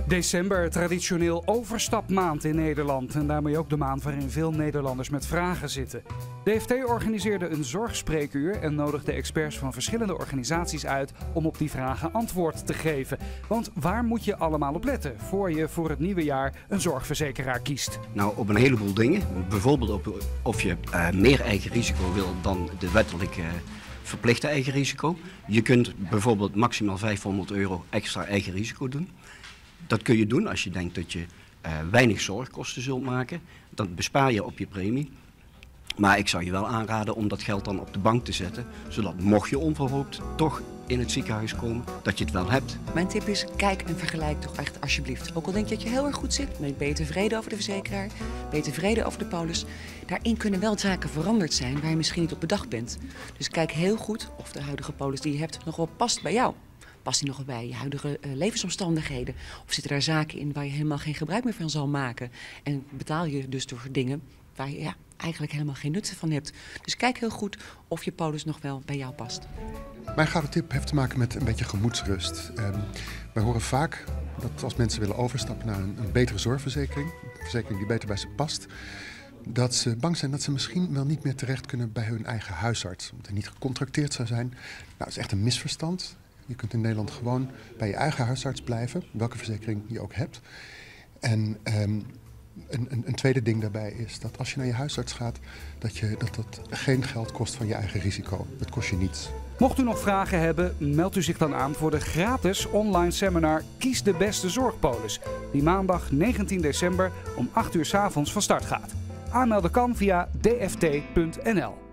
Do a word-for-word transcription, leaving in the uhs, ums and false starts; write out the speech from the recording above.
December, traditioneel overstapmaand in Nederland en daarmee ook de maand waarin veel Nederlanders met vragen zitten. D F T organiseerde een zorgspreekuur en nodigde experts van verschillende organisaties uit om op die vragen antwoord te geven. Want waar moet je allemaal op letten voor je voor het nieuwe jaar een zorgverzekeraar kiest? Nou, op een heleboel dingen. Bijvoorbeeld op of je uh, meer eigen risico wil dan de wettelijke verplichte eigen risico. Je kunt bijvoorbeeld maximaal vijfhonderd euro extra eigen risico doen. Dat kun je doen als je denkt dat je uh, weinig zorgkosten zult maken. Dan bespaar je op je premie. Maar ik zou je wel aanraden om dat geld dan op de bank te zetten. Zodat mocht je onverhoopt toch in het ziekenhuis komen, dat je het wel hebt. Mijn tip is, kijk en vergelijk toch echt alsjeblieft. Ook al denk je dat je heel erg goed zit, ben je tevreden over de verzekeraar, ben je tevreden over de polis. Daarin kunnen wel zaken veranderd zijn waar je misschien niet op bedacht bent. Dus kijk heel goed of de huidige polis die je hebt nog wel past bij jou. Past die nog wel bij je huidige uh, levensomstandigheden? Of zitten daar zaken in waar je helemaal geen gebruik meer van zal maken? En betaal je dus door dingen waar je ja, eigenlijk helemaal geen nut van hebt. Dus kijk heel goed of je polis nog wel bij jou past. Mijn gouden tip heeft te maken met een beetje gemoedsrust. Um, wij horen vaak dat als mensen willen overstappen naar een, een betere zorgverzekering, een verzekering die beter bij ze past, dat ze bang zijn dat ze misschien wel niet meer terecht kunnen bij hun eigen huisarts. Omdat hij niet gecontracteerd zou zijn. Nou, dat is echt een misverstand. Je kunt in Nederland gewoon bij je eigen huisarts blijven, welke verzekering je ook hebt. En um, een, een, een tweede ding daarbij is dat als je naar je huisarts gaat, dat je, dat, dat geen geld kost van je eigen risico. Dat kost je niets. Mocht u nog vragen hebben, meldt u zich dan aan voor de gratis online seminar Kies de beste zorgpolis, die maandag negentien december om acht uur 's avonds van start gaat. Aanmelden kan via d f t punt n l.